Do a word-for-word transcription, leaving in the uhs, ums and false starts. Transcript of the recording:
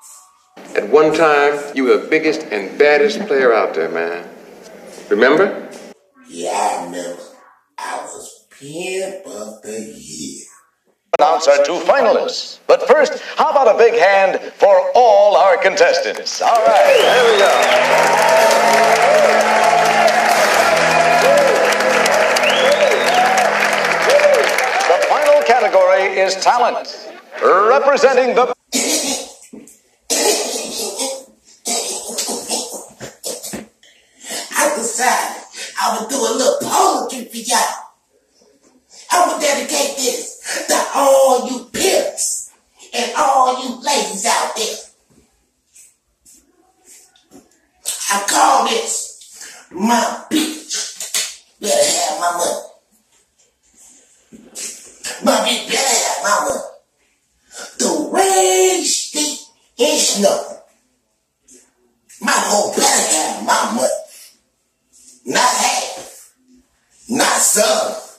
At one time, you were the biggest and baddest player out there, man. Remember? Yeah, I remember. I was Pimp of the Year. Announce our two finalists. But first, how about a big hand for all our contestants? All right, there we go. The final category is talent. Representing the... I decided I would do a little poetry for y'all. I would dedicate this to all you pimps and all you ladies out there. I call this my bitch better have my money. My bitch better have my money. The rain, steep, and snow. My whole better have my money. Not half. Not some.